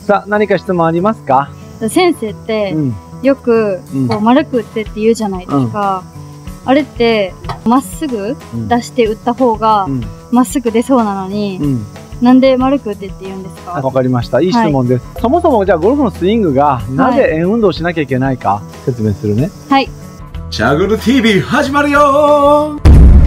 さあ、何か質問ありますか？ 先生って、 うん。 よく、 うんこう、丸く打ってって言うじゃないですか。あれって、まっすぐ出して打った方が、まっすぐ出そうなのに、なんで丸く打ってって言うんですか？ わかりました。いい質問です。そもそもじゃあゴルフのスイングがなぜ円運動しなきゃいけないか説明するね。 はい。 チャグル TV 始まるよ。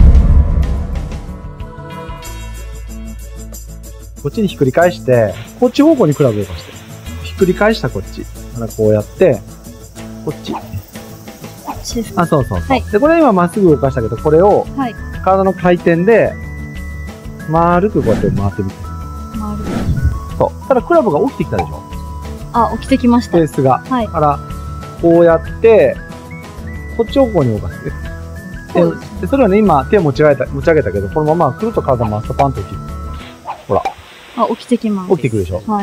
こっちにひっくり返して、こっち方向にクラブを動かして。ひっくり返したこっち。こうやって、こっち。あ、そうそうそう。はい、で、これ今まっすぐ動かしたけど、これを、体の回転で、丸くこうやって回ってみて。丸く。そう。ただクラブが起きてきたでしょ？ あ、起きてきました。 ベースが。はい。だから、こうやって、こっち方向に動かす。で、それはね、今、手を持ち上げたけど、このままくるっと体回すとパンと起きる。ほら。 あ、起きてきます。 起きてくるでしょ？はい。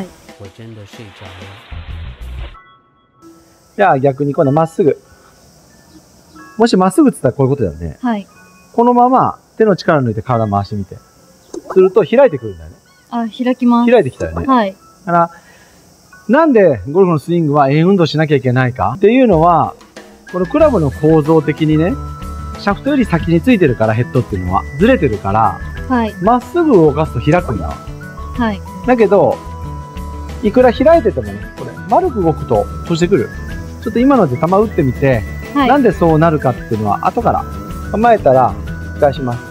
じゃあ逆に今度まっすぐ。もしまっすぐって言ったらこういうことだよね。はい。このまま手の力抜いて体回してみて。すると開いてくるんだよね。 あ、開きます。 開いてきたよね。はい。だから、なんでゴルフのスイングは円運動しなきゃいけないかっていうのは、このクラブの構造的にね、シャフトより先についてるからヘッドっていうのはずれてるから、はい。まっすぐ動かすと開くんだわ。はい。だけど、いくら開いててもね、これ、丸く動くと閉じてくる。ちょっと今ので球打ってみて、はい、なんでそうなるかっていうのは後から構えたら返します。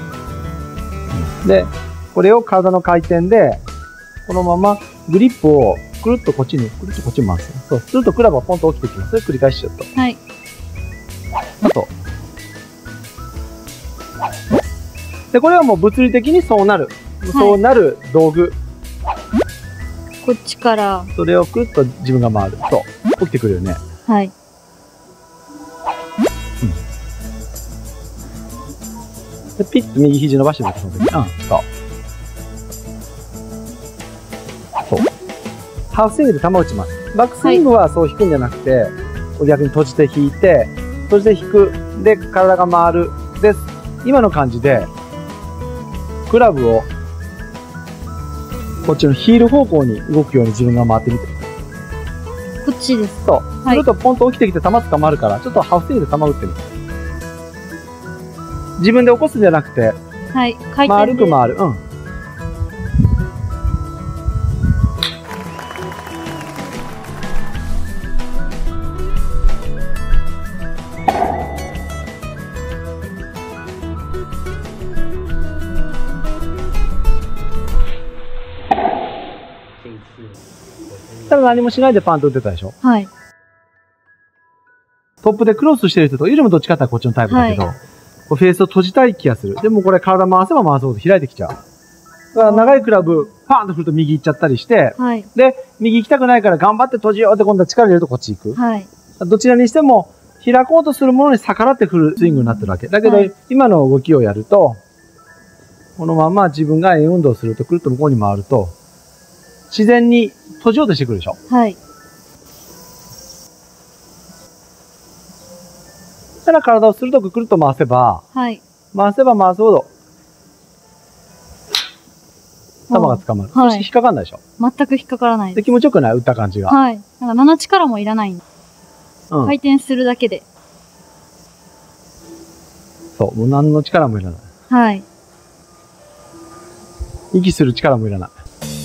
で、これを体の回転で、このままグリップをくるっとこっちに回す。そうするとクラブがポンと起きてきます。それ繰り返しちゃうと。はい。あと。で、これはもう物理的にそうなる。そうなる道具。 こっちから。 それをくるっと自分が回る。そう。起きてくるよね。はい。で、ピッと右肘伸ばしてみて、その時。そう。そう。ハーフスイングで球打ちます。バックスイングはそう引くんじゃなくて、逆に閉じて引いて、閉じて引く。で、体が回る。です。今の感じで、クラブを、こっちのヒール方向に動くように自分が回ってみて。 こっちです。 そう。するとポンと起きてきて球捕まるから、ちょっとハーフスイングで球打ってみて。自分で起こすんじゃなくて、はい、丸く回る。うん。ただ何もしないでパンと打ってたでしょ？はい。トップでクロスしてる人と、よりもどっちかって言ったらこっちのタイプだけど、はい、こうフェースを閉じたい気がする。でもこれ体回せば回すほど開いてきちゃう。だから長いクラブ、パーンと振ると右行っちゃったりして、はい、で、右行きたくないから頑張って閉じようって今度は力入れるとこっち行く。はい、どちらにしても、開こうとするものに逆らって振るスイングになってるわけ。だけど、はい、今の動きをやると、このまま自分が円運動すると、くるっと向こうに回ると、自然に閉じようとしてくるでしょ。はい。ただ体を鋭くくるっと回せば、はい、回せば回すほど、球が捕まる。はい、そして引っかかんないでしょ。 全く引っかからないです。 で、気持ちよくない？打った感じが。 はい。なんか何の力もいらないんで。うん。回転するだけで。 そう。もう何の力もいらない。はい。息する力もいらない。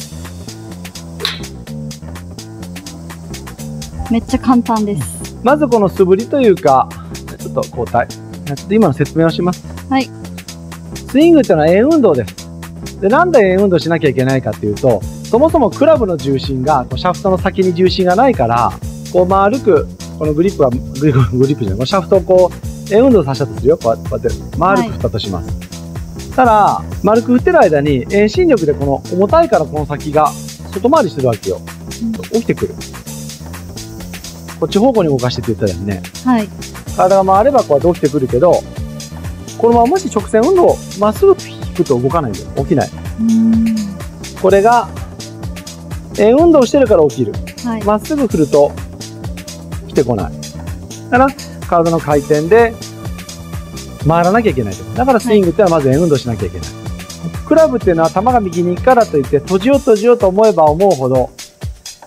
めっちゃ簡単です。 まずこの素振りというか、ちょっと交代。ちょっと今の説明をします。はい。スイングっていうのは円運動です。で、なんで円運動しなきゃいけないかっていうと、そもそもクラブの重心が、こうシャフトの先に重心がないから、こう丸く、このグリップは、グリップじゃない、このシャフトをこう、円運動させたとするよ。こうやって、丸く振ったとします。はい、ただ、丸く振ってる間に、遠心力でこの重たいからこの先が外回りするわけよ。起きてくる。こっち方向に動かしてって言ったよね。はい。体が回ればこうやって起きてくるけど、このままもし直線運動、まっすぐ引くと動かないんだよ。起きない。これが、円運動してるから起きる。はい、まっすぐ振ると、来てこない。だから、体の回転で、回らなきゃいけない。だからスイングってのはまず円運動しなきゃいけない。はい、クラブっていうのは球が右に行くからといって、閉じようと思えば思うほど、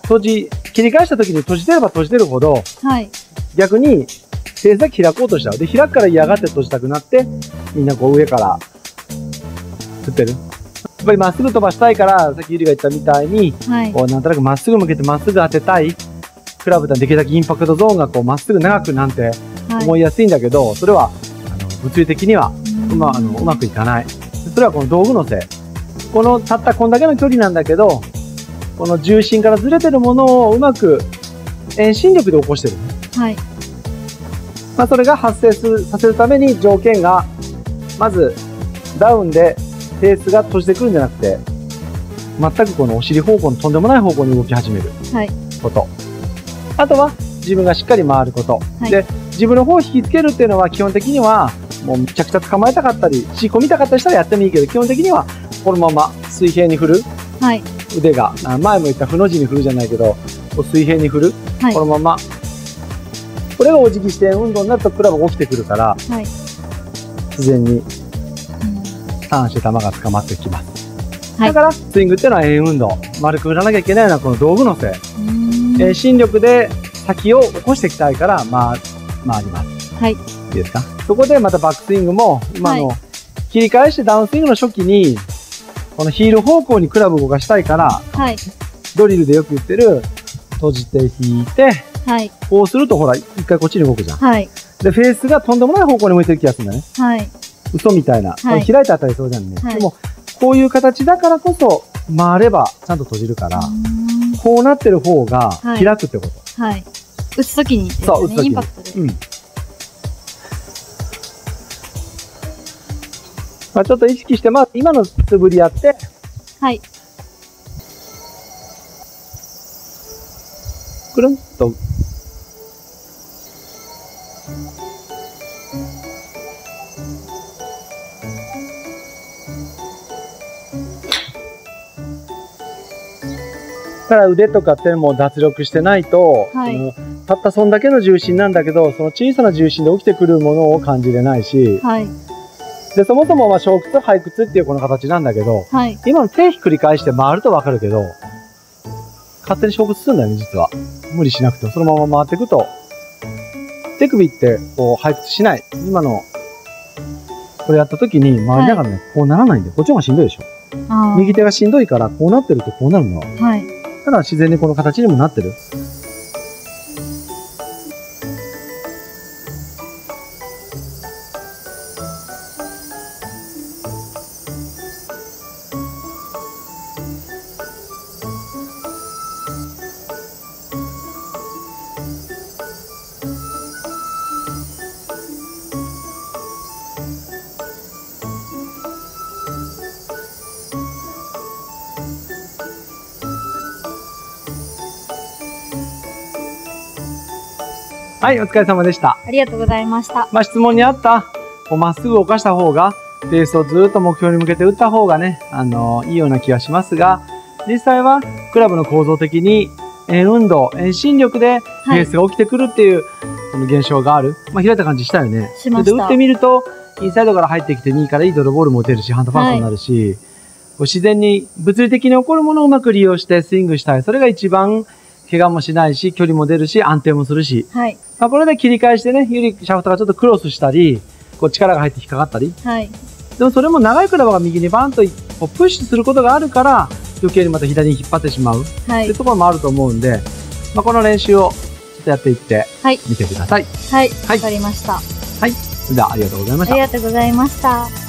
切り返した時に閉じてれば閉じてるほど、はい、逆にフェースだけ開こうとしちゃう。で、開くから嫌がって閉じたくなって、みんなこう上から振ってる。やっぱりまっすぐ飛ばしたいから、さっきゆりが言ったみたいに、はい、こうなんとなくまっすぐ向けてまっすぐ当てたい。クラブってできるだけインパクトゾーンがこうまっすぐ長くなんて思いやすいんだけど、それは物理的にはうまくいかない。それはこの道具のせい。このたったこんだけの距離なんだけど、この重心からずれてるものをうまく遠心力で起こしてる。はい。まあそれが発生させるために条件が、まずダウンでフェースが閉じてくるんじゃなくて、全くこのお尻方向のとんでもない方向に動き始めること。はい、あとは自分がしっかり回ること。はい、で、自分の方を引きつけるっていうのは基本的にはもうめちゃくちゃ捕まえたかったり、吸い込みたかったりしたらやってもいいけど、基本的にはこのまま水平に振る。はい、腕が、前も言った負の字に振るじゃないけど、水平に振る。はい、このまま。これがお辞儀して運動になるとクラブが起きてくるから、はい、自然にターンして球が捕まってきます。はい、だからスイングっていうのは円運動。丸く振らなきゃいけないのはこの道具のせい。遠心力で先を起こしていきたいから回ります。はい。いいですか？そこでまたバックスイングも今の切り返してダウンスイングの初期にこのヒール方向にクラブを動かしたいから、はい、ドリルでよく言ってる閉じて引いて、はい、こうするとほら一回こっちに動くじゃん。はい、でフェースがとんでもない方向に向いてる気がするんだね。はい、嘘みたいな、はい、開いて当たりそうじゃんね。はい、でもこういう形だからこそ回ればちゃんと閉じるから、こうなってる方が開くってこと。はい。はい、 打つときに、ね、そう、打つときに。インパクトで。うん。 まあちょっと意識して、今の素振りやって。はい。くるんと。から腕とか手も脱力してないと、はい、たったそんだけの重心なんだけど、その小さな重心で起きてくるものを感じれないし、はい、でそもそも小屈背屈っていうこの形なんだけど、はい、今の手ひっくり返して回ると分かるけど、勝手に小屈するんだよね実は。無理しなくてもそのまま回っていくと、手首ってこう背屈しない。今のこれやった時に回りながらね、はい、こうならないんで、こっちの方がしんどいでしょ。右手がしんどいからこうなってるとこうなるの。はい、ただ自然にこの形にもなってる。はい、お疲れ様でした。 ありがとうございました。 質問にあった、まっすぐ動かした方が、フェースをずっと目標に向けて打った方がね、いいような気がしますが、実際はクラブの構造的に円運動、遠心力でフェースが起きてくるっていう、その現象がある。開いた感じしたよね。 しました。 で、打ってみると、インサイドから入ってきて2位からいいドローボールも打てるし、ハンドファーストになるし、自然に物理的に起こるものをうまく利用してスイングしたい。それが一番怪我もしないし、距離も出るし、安定もするし。はい。これで切り返してね、シャフトがちょっとクロスしたり、こう力が入って引っかかったり。はい。でもそれも長いクラブが右にバンとこうプッシュすることがあるから、余計にまた左に引っ張ってしまう。はい。っていうところもあると思うんで、この練習をちょっとやっていって、はい。見てください。 はい。わかりました。 はい。では、ありがとうございました。 ありがとうございました。